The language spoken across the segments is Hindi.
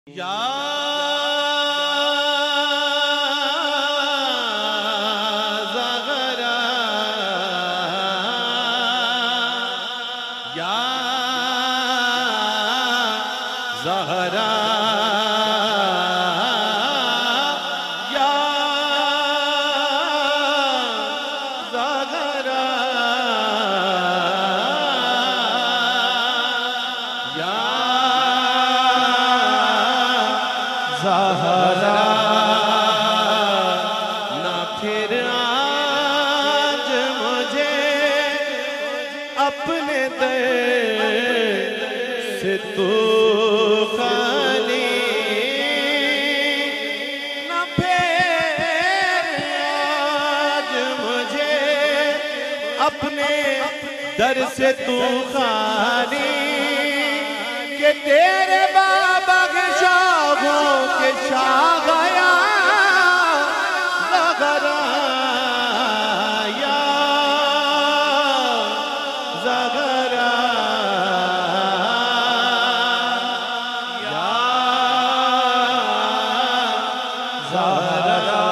या ज़हरा या ज़हरा या ज़हरा या ज़हरा ना फिर आज मुझे अपने दर्द से तू खाली ना फिर आज मुझे अपने दर से तू खाली के तेरे बाबा के शाहों के शाह गया ज़हरा या ज़हरा या ज़हरा।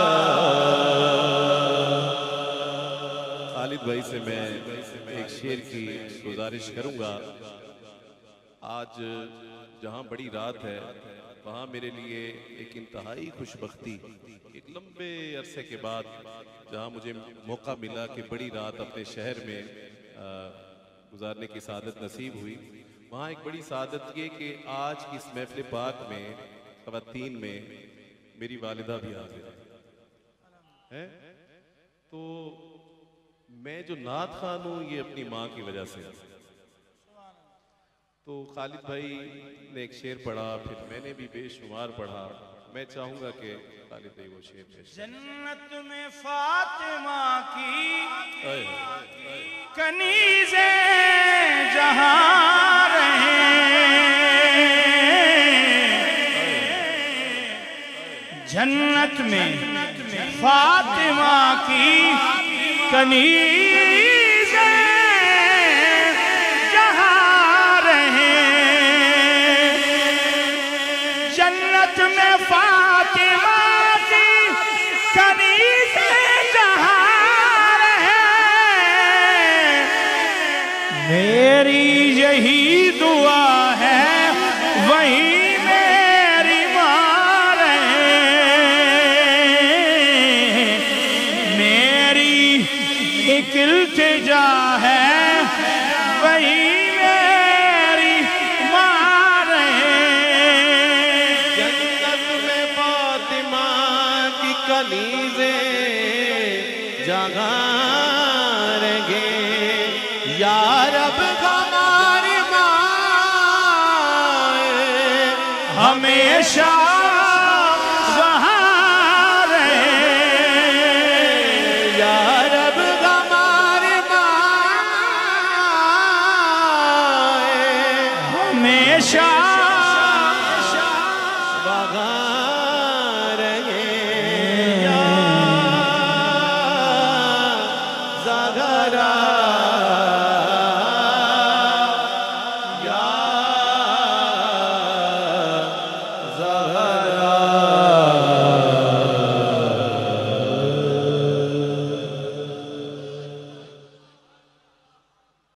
खालिद भाई से मैं एक शेर की गुजारिश करूंगा। आज जहाँ बड़ी रात है वहाँ मेरे लिए एक इंतहाई खुशबख्ती, एक लंबे अरसे के बाद जहाँ मुझे मौका मिला कि बड़ी रात अपने शहर में गुजारने की सादत नसीब हुई, वहाँ एक बड़ी सादत ये कि आज की इस महफिल पाक में ख़वातीन में मेरी वालिदा भी हाज़िर है। तो मैं जो नात खान हूँ ये अपनी माँ की वजह से। तो खालिद भाई ने एक शेर पढ़ा, फिर मैंने भी बेशुमार पढ़ा। मैं चाहूंगा कि खालिद भाई वो शेर पेश। जन्नत में फातिमा की कनीज़े जहां रहे, जन्नत में फातिमा की कनीज़े जन्नत में फातिमा की कनीज़े जहां रहे। मेरी यही दुआ है वही मेरी मां रहे। मेरी एक इल्तिजा है वही कनीज़े जगां रहेंगे या रब हमारी माँ हमेशा वहाँ रहे। या रब हमारी माँ हमेशा